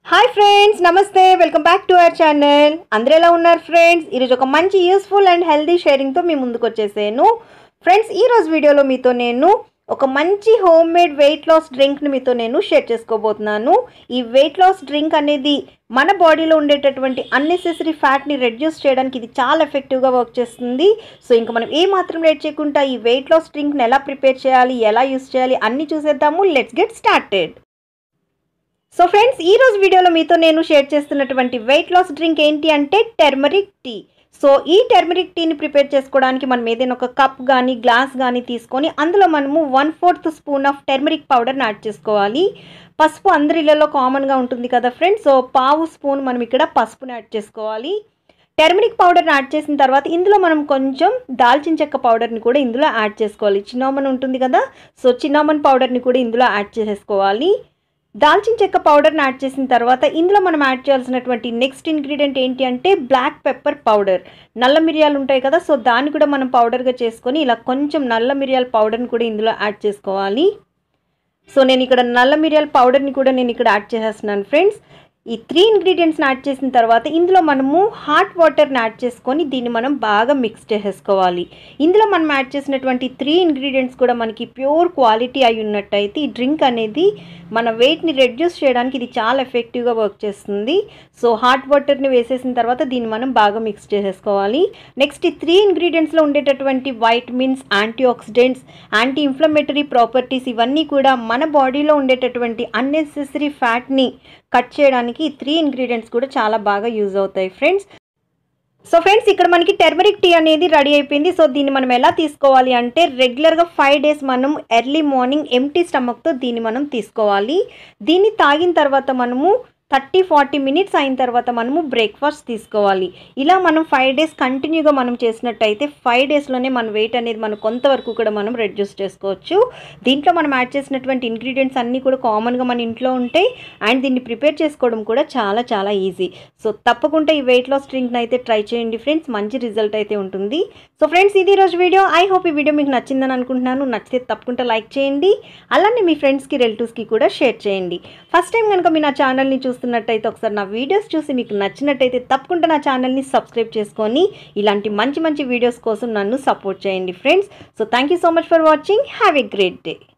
Hi friends, నమస్తే. Welcome back to our channel. అందరూ ఎలా ఉన్నారు ఫ్రెండ్స్? ఈరోజు ఒక మంచి యూస్ఫుల్ అండ్ హెల్దీ షేరింగ్తో మీ ముందుకు వచ్చేసాను. ఫ్రెండ్స్, ఈరోజు వీడియోలో మీతో నేను ఒక మంచి హోమ్ మేడ్ వెయిట్ లాస్ డ్రింక్ని మీతో నేను షేర్ చేసుకోబోతున్నాను. ఈ వెయిట్ లాస్ డ్రింక్ అనేది మన బాడీలో ఉండేటటువంటి అన్నెసెసరీ ఫ్యాట్ని రెడ్యూస్ చేయడానికి ఇది చాలా ఎఫెక్టివ్గా వర్క్ చేస్తుంది. సో ఇంకా మనం ఏ మాత్రం లేట్ చేయకుండా ఈ వెయిట్ లాస్ డ్రింక్ని ఎలా ప్రిపేర్ చేయాలి, ఎలా యూస్ చేయాలి అన్నీ చూసేద్దాము. Let's get started. So friends, ఈరోజు వీడియోలో మీతో నేను షేర్ చేస్తున్నటువంటి వెయిట్ లాస్ డ్రింక్ ఏంటి అంటే టర్మరిక్ టీ. సో ఈ టర్మరిక్ టీని ప్రిపేర్ చేసుకోవడానికి మనం ఏదైనా ఒక కప్ కానీ గ్లాస్ కానీ తీసుకొని అందులో మనము 1/4 స్పూన్ ఆఫ్ టర్మరిక్ పౌడర్ని యాడ్ చేసుకోవాలి. పసుపు అందరి ఇళ్ళలో కామన్గా ఉంటుంది కదా ఫ్రెండ్స్. సో 1/2 స్పూన్ మనం ఇక్కడ పసుపుని యాడ్ చేసుకోవాలి. టర్మరిక్ పౌడర్ని యాడ్ చేసిన తర్వాత ఇందులో మనం కొంచెం దాల్చిన చెక్క పౌడర్ని కూడా ఇందులో యాడ్ చేసుకోవాలి. చిన్నోమన్ ఉంటుంది కదా, సో చిన్నోమన్ పౌడర్ని కూడా ఇందులో యాడ్ చేసేసుకోవాలి. దాల్చిన చెక్క పౌడర్ని యాడ్ చేసిన తర్వాత ఇందులో మనం యాడ్ చేయాల్సినటువంటి నెక్స్ట్ ఇంగ్రీడియంట్ ఏంటి అంటే బ్లాక్ పెప్పర్ పౌడర్. నల్ల మిరియాలు ఉంటాయి కదా, సో దాన్ని కూడా మనం పౌడర్గా చేసుకొని ఇలా కొంచెం నల్ల మిరియాల పౌడర్ని కూడా ఇందులో యాడ్ చేసుకోవాలి. సో నేను ఇక్కడ నల్ల మిరియాల పౌడర్ని కూడా నేను ఇక్కడ యాడ్ చేసేస్తున్నాను ఫ్రెండ్స్. ఈ 3 ఇంగ్రీడియంట్స్ని యాడ్ చేసిన తర్వాత ఇందులో మనము హాట్ వాటర్ని యాడ్ చేసుకొని దీన్ని మనం బాగా మిక్స్ చేసేసుకోవాలి. ఇందులో మనం యాడ్ చేసినటువంటి 3 ఇంగ్రీడియంట్స్ కూడా మనకి ప్యూర్ క్వాలిటీ అయి ఉన్నట్టయితే ఈ డ్రింక్ అనేది మన వెయిట్ని రెడ్యూస్ చేయడానికి ఇది చాలా ఎఫెక్టివ్గా వర్క్ చేస్తుంది. సో హాట్ వాటర్ని వేసేసిన తర్వాత దీన్ని మనం బాగా మిక్స్ చేసేసుకోవాలి. నెక్స్ట్ ఈ 3 ఇంగ్రీడియంట్స్లో ఉండేటటువంటి vitamins, antioxidants, anti inflammatory properties ఇవన్నీ కూడా మన బాడీలో ఉండేటటువంటి అన్నెసెసరీ ఫ్యాట్ని కట్ చేయడానికి ఈ 3 ఇంగ్రీడియంట్స్ కూడా చాలా బాగా యూజ్ అవుతాయి ఫ్రెండ్స్. సో ఫ్రెండ్స్, ఇక్కడ మనకి టర్మరిక్ టీ అనేది రెడీ అయిపోయింది. సో దీన్ని మనం ఎలా తీసుకోవాలి అంటే రెగ్యులర్గా 5 డేస్ మనం ఎర్లీ మార్నింగ్ ఎంప్టీ స్టమక్తో దీన్ని మనం తీసుకోవాలి. దీన్ని తాగిన తర్వాత మనము 30-40 మినిట్స్ అయిన తర్వాత మనము బ్రేక్ఫాస్ట్ తీసుకోవాలి. ఇలా మనం 5 డేస్ కంటిన్యూగా మనం చేసినట్టయితే 5 డేస్లోనే మన వెయిట్ అనేది మనం కొంతవరకు కూడా మనం రెడ్యూస్ చేసుకోవచ్చు. దీంట్లో మనం యాడ్ చేసినటువంటి ఇంగ్రీడియంట్స్ అన్నీ కూడా కామన్గా మన ఇంట్లో ఉంటాయి అండ్ దీన్ని ప్రిపేర్ చేసుకోవడం కూడా చాలా చాలా ఈజీ. సో తప్పకుండా ఈ వెయిట్ లాస్ డ్రింక్ని అయితే ట్రై చేయండి ఫ్రెండ్స్, మంచి రిజల్ట్ అయితే ఉంటుంది. సో ఫ్రెండ్స్, ఇది ఈరోజు వీడియో. ఐ హోప్ ఈ వీడియో మీకు నచ్చిందని అనుకుంటున్నాను. నచ్చితే తప్పకుండా లైక్ చేయండి, అలానే మీ ఫ్రెండ్స్కి, రిలేటివ్స్కి కూడా షేర్ చేయండి. ఫస్ట్ టైం కనుక మీ నా ఛానల్ని చూస్తున్నట్టయితే ఒకసారి నా వీడియోస్ చూసి మీకు నచ్చినట్టయితే తప్పకుండా నా ఛానల్ని సబ్స్క్రైబ్ చేసుకొని ఇలాంటి మంచి మంచి వీడియోస్ కోసం నన్ను సపోర్ట్ చేయండి friends. So thank you so much for watching. Have a great day.